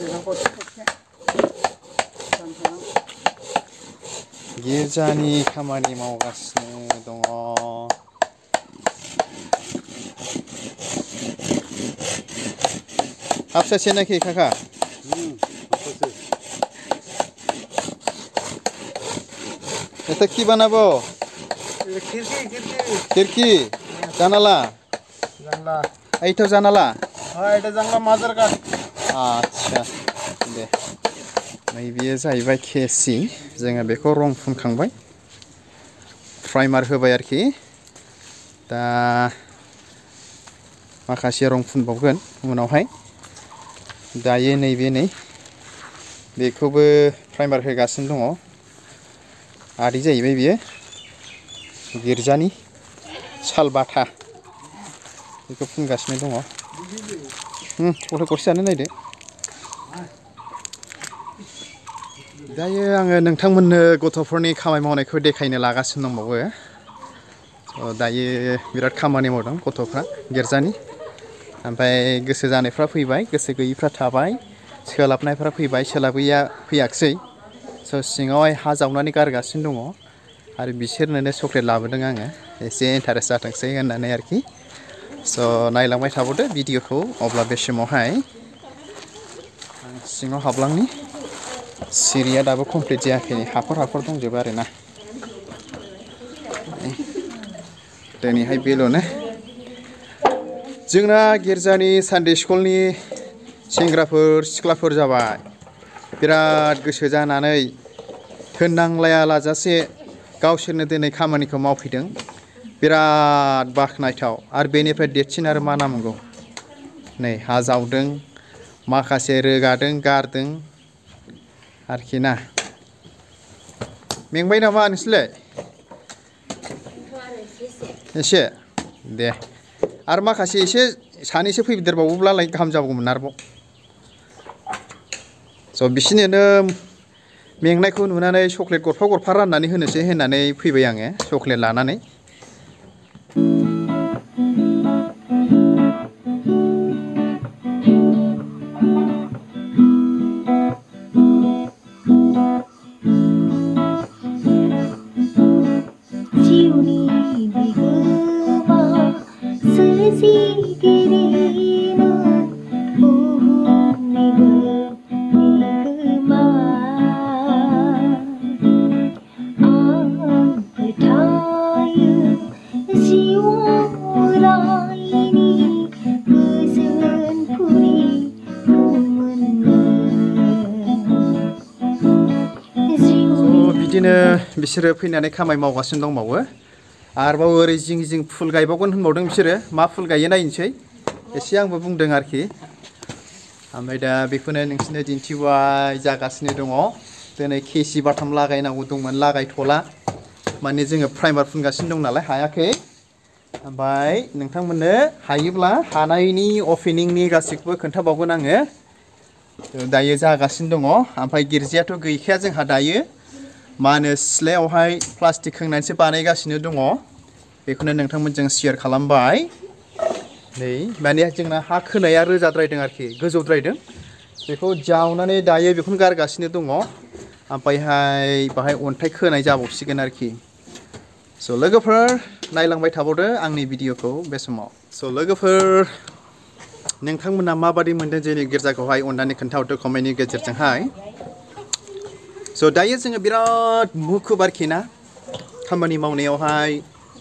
गिर्जानि खामानि मावगासिनो दङ हाबसासे नाखि काका এটা কি বানাবো খিড়কি জানালা এইটা জানালা হ্যাঁ এটা জানলা মাজার কাট আচ্ছা দে नैबेयो जाहैबाय केसि जोङो बेखौ रं फुनखांबाय प्राइमार होबाय आरोखि दा माखासे रं फुनबावगोन उनावहाय दायो नैबे नै बेखौबो प्राइमार होगासिनो दङ आदै जाहैबाय बियो गिर्जानि सालबाथा बेखौ फुनगासिनो दङ गथ' गरसे जानो नायदो दायो आङो नोंथांमोननो गथ'फोरनि खामानि मावनायखौ देखायनो लागासिनो दंबावो दायो बिराद खामानि मावदों गथ'फ्रा गिर्जानि ओमफ्राय गोसो जानायफ्रा फैबाय गोसो गैयिफ्रा थाबाय सोलाबनायफ्रा फैबाय सोलाबैया फैयाखिसै स' सिङावहाय हा जावनानै गारगासिनो दङ आरो बिसोरनोनो चक्लेट लाबोदों आङो एसे इन्टारेस्ट जाथोंसै होननानै आरोखि स' नायलांबाय थाबावदो भिडिअखौ अब्ला बे समावहाय आं सिङाव हाबलांनि सिरिया दाबो कमप्लिट जायाखै हाखर हाखर दंजोबो आरोना दिनैहाय बेल'नो जोंना गिर्जानि सानडे स्कुलनि सेंग्राफोर सिख्लाफोर जाबाय बिराद गोसो जानानै थोननांलाया लाजासे गावसोरनो दिनै खामानिखौ मावफैदों बिराद बाख्नायथाव आरो बेनिफ्राय देरसिन आरो मा नांगौ नै हा जावदों माखासे रोगादों गारदों आरोखि ना मेंबाय नामा नोंसोरलाय एसे दे आरो माखासे एसे सानैसो फैदेरबावोब्लालाय गाहाम जागौमोन आरोबाव स' बिसोरनो मेंनायखौ नुनानै चक्लेट गरफा गरफा राननानै होनोसै होननानै फैबाय आङो चक्लेट लानानै बिदिनो बिसोरो फैनानै खामानि मावगासिनो दंबावो आरोबाव ओरै जिं जिं फुल गायबावगोन होनबावदों बिसोरो मा फुल गायो नायनोसै एसे आंबो बुंदों आरोखि ओमफ्राय दा बेखौनो नोंसोरनो दिन्थिबाय जागासिनो दङ दिनै केसि बाथाम लागायनांगौ दंमोन लागायथ'ला माने जोङो प्राइमार फुनगासिनो दं नालाय हायाखै ओमफ्राय नोंथांमोननो हायोब्ला हानायनि अपेनिंनि गासैखौबो खोन्थाबावगोन आङो दायो जागासिनो दङ ओमफ्राय गिर्जायाथ' गैखाया जोंहा दायो मा होनो सिथ्लायावहाय प्लास्टिक खोंनानैसो बानायगासिनो दङ बेखौनो नोंथांमोनजों शेयार खालामबाय नै माने जोंना हा खोनाया रोजाद्रायदों आरोखि गोजौद्रायदों बेखौ जावनानै दायो बेखौनो गारगासिनो दङ ओमफ्रायहाय बाहाय अन्थाइ खोनाय जाबावसिगोन आरोखि स' लोगोफोर नायलांबाय थाबावदो आंनि भिडिअखौ बे समाव स' लोगोफोर नोंथांमोना माबादि मोनदों जोंनि गिर्जाखौहाय अननानै खोन्थाहरदो कमेन्टनि गेजेरजोंहाय स' दायो जोङो बिराद मुखुब आरोखि ना खामानि मावनायावहाय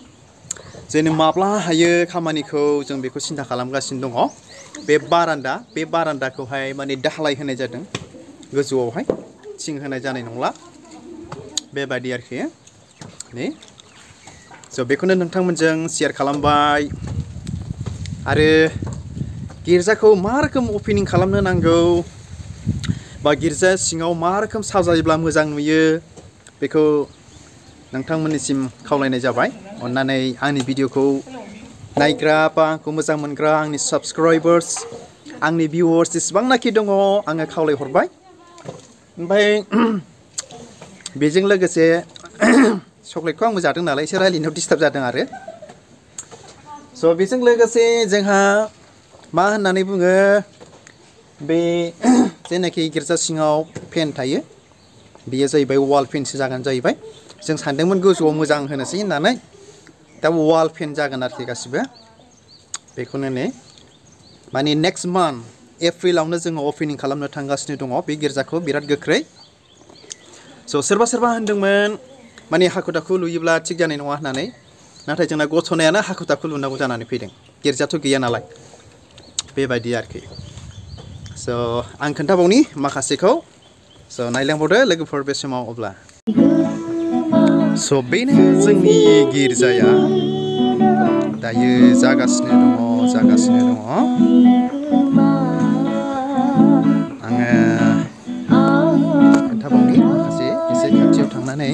जों माब्ला हायो खामानिखौ जों बेखौ सिन्था खालामगासिनो दङ बे बारान्दाखौहाय माने दालाय होनाय जादों गोजौआवहाय थिं होनाय जानाय नंला बेबायदि आरोखि नै स' बेखौनो नोंथांमोनजों शेयार खालामबाय आरो गिर्जाखौ मा रोखोम अपेनिं खालामनो नांगौ बा गिर्जा सिङाव मा रोखोम साजायोब्ला मोजां नुयो बेखौ नोंथांमोननिसिम खावलायनाय जाबाय अन्नानै आंनि भिडिअखौ नायग्रा बा आंखौ मोजां मोनग्रा आंनि साबस्क्राइबार्स आंनि भिउवार्स जेसेबांनाखि दङ आङो खावलायहरबाय ओमफ्राय बेजों लोगोसे चक्लेटखौ आंबो जादों नालाय एसे रायलायनायाव डिस्टार्ब जादों आरो स' बेजों लोगोसे जोंहा मा होननानै बुङो बे जेनाखि गिर्जा सिङाव फेन थायो बेयो जाहैबाय वाल फेनसो जागोन जाहैबाय जों सानदोंमोन गोजौआव मोजां होनोसै होननानै दा वाल फेन जागोन आरोखि गासिबो बेखौनो नै माने नेक्स्ट मान्थ एप्रिलावनो जोङो अपेनिं खालामनो थांगासिनो दङ बे गिर्जाखौ बिराद गोख्रै स' सोरबा होनदोंमोन माने हाखु दाखु लुयोब्ला थिग जानाय नङा होननानै नाथाय जोंना गथ'नायानो हाखु दाखु लुनांगौ जानानै फैदों गिर्जाथ' गैया नालाय बेबायदि आरोखि स' आं खोन्थाबावनि माखासेखौ स' नायलांबावदो लोगोफोर बे समाव अब्ला स' बेनो जोंनि गिर्जाया दायो जागासिनो दङ आङो खोन्थाबावनि माखासे एसे खाथियाव थांनानै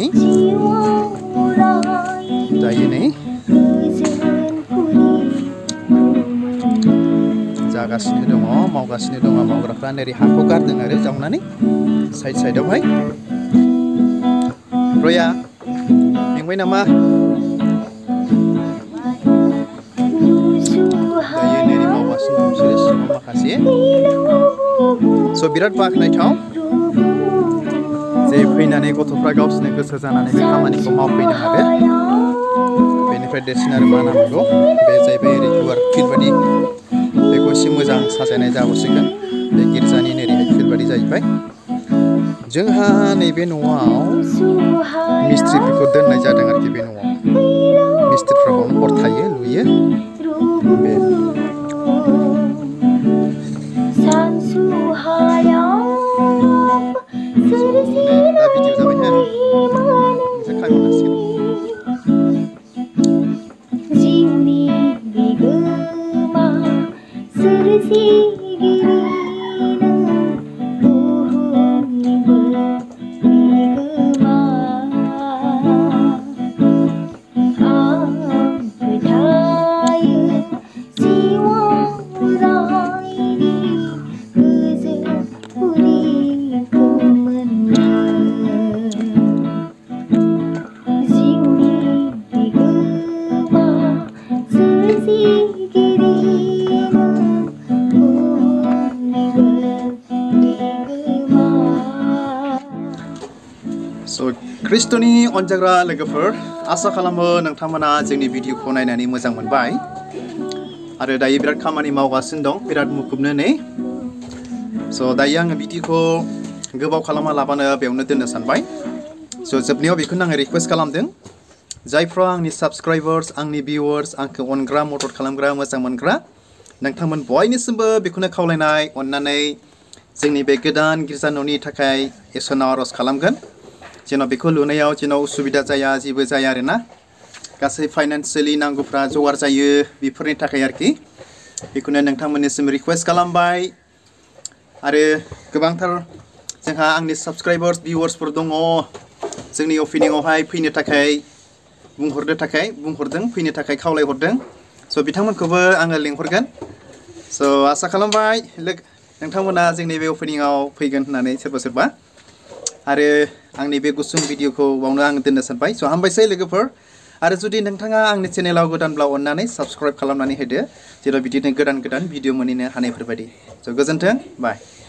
दायो नै जागासिनो दङ मावगासिनो दङ मावग्राफ्रा ओरै हाखौ गारदों आरो जावनानै साइडआवहाय रया मेंबाय नामा दायो नै मावगासिनो दं बिसोरो सिङाव माखासे स' बिराद बाख्नायथाव जे फैनानै गथ'फ्रा गावसोरनो गोसो जानानै बे खामानिखौ मावफैदों आरो बेनिफ्राय देरसिन आरो मा नांगौ बे जाहैबाय ओरै गुवार फिल्ड बादि बेखौ एसे मोजां साजायनाय जाबावसिगोन बे गिर्जानि ओरैहाय फिल्ड बादि जाहैबाय जोंहा नैबे न'आव मिस्ट्रिफोरखौ दोननाय जादों आरोखि बे न'आव मिस्ट्रिफ्रा बावनो हर थायो लुयो बे दा भिडिअ जाबाय हो नोंसोर खामानि मावनांसिगोन ख्रिस्ट'नि अनजाग्रा लोगोफोर आसा खालामो नोंथांमोना जोंनि भिडिअखौ नायनानै मोजां मोनबाय आरो दायो बिराद खामानि मावगासिनो दं बिराद मुखुबनो नै स' दायो आङो भिडिअखौ गोबाव खालामा लाबानो बेयावनो दोननो सानबाय स' जोबनायाव बेखौनो आङो रिकुवेस्ट खालामदों जायफ्रा आंनि साबस्क्राइबार्स आंनि भिउवार्स आंखौ अनग्रा मदद खालामग्रा मोजां मोनग्रा नोंथांमोन बयनिसिमबो बेखौनो खावलायनाय अननानै जोंनि बे गोदान गिर्जा न'नि थाखाय इसोरनाव आर'ज खालामगोन जेन' बेखौ लुनायाव जेन' उसुबिदा जाया जेबो जाया आरोना गासै फाइनान्सियेलि नांगौफ्रा जगार जायो बेफोरनि थाखाय आरोखि बेखौनो नोंथांमोननिसिम रिकुवेस्ट खालामबाय आरो गोबांथार जोंहा आंनि साबस्क्राइबार्स भिउवार्सफोर दङ जोंनि अपेनिंआवहाय फैनो थाखाय बुंहरदों फैनो थाखाय खावलायहरदों स' बिथांमोनखौबो आङो लिंहरगोन स' आसा खालामबाय नोंथांमोना जोंनि बे अपेनिंआव फैगोन होननानै सोरबा आरो आंनि बे गुसुं भिडिअखौ बावनो आं दोननो सानबाय स' हामबायसै लोगोफोर आरो जुदि नोंथाङा आंनि चेनेलाव गोदानब्ला अननानै साबस्क्राइब खालामनानै होदो जेराव बिदिनो गोदान भिडिअ मोनहैनो हानायफोरबायदि स' गोजोन्थों बाय